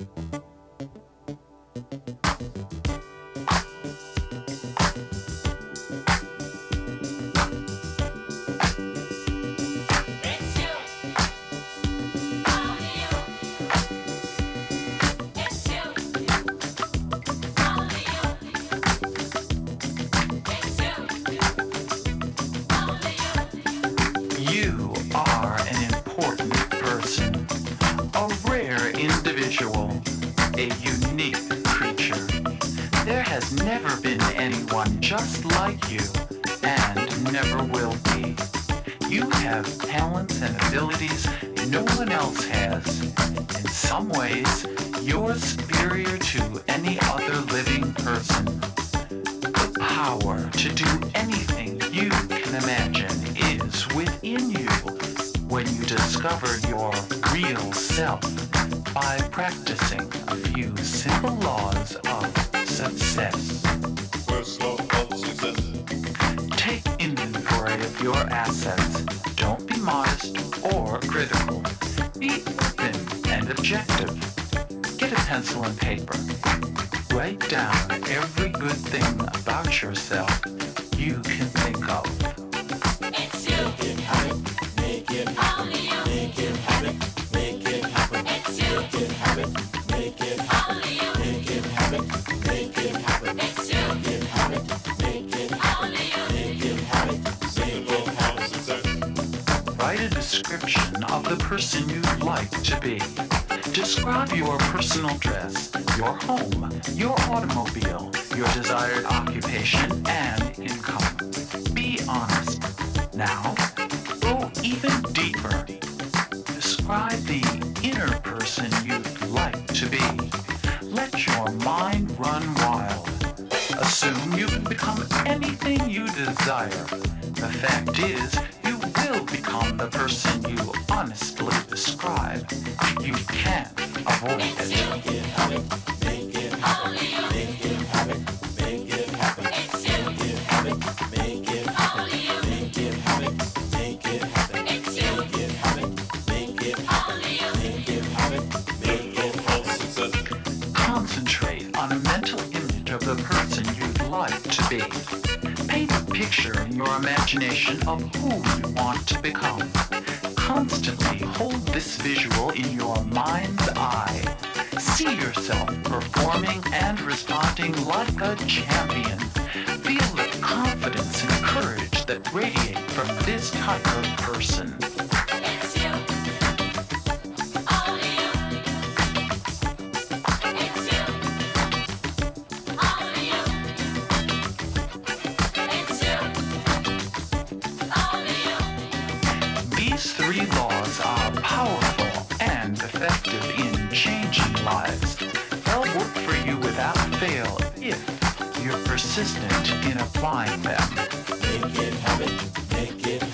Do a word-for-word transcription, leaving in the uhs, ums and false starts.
You are an important person, a rare individual, a unique creature. There has never been anyone just like you, and never will be. You have talents and abilities no one else has. In some ways, you're superior to any other living person. The power to do anything you can imagine is within you when you discover your real self by practicing a few simple laws of success. First law of success. Take inventory of your assets. Don't be modest or critical. Be open and objective. Get a pencil and paper. Write down every good thing about yourself you can think of. It's you. Make it happen. Make it happen. Only you. Make it happen. Make it happen. It's you. Make it happen. Make it happen. Only you. Make it happen. Make it happen. It's you. Make it happen. Make it happen. Only you. Make it happen. Second law of success. Write a description of the person you'd like to be. Describe your personal dress, your home, your automobile, your desired occupation, and income. Be honest. Now, go even deeper. Describe the inner person you'd like to be. Let your mind run wild. Assume you can become anything you desire. The fact is, you will become the person you honestly describe. You can't avoid It's it. you. Make it happen. Make it happen. Only you. Make it happen. Make it happen. It's you. Make it happen. Make it happen. Only you. Make it happen. Make it happen. It's you. Make it happen. Make it happen. Only you. Make it happen. Make it happen. Concentrate on a mental image of the person you'd like to be. Paint a picture in your imagination of who you want to become. Constantly hold this visual in your mind's eye. See yourself performing and responding like a champion. Feel the confidence and courage that radiate from this type of person. It's you. Only you. It's you. Only you. It's you. Only you. These three laws are powerful and effective in changing lives. They'll work for you without fail if you're persistent in applying them. Make it happen. Make it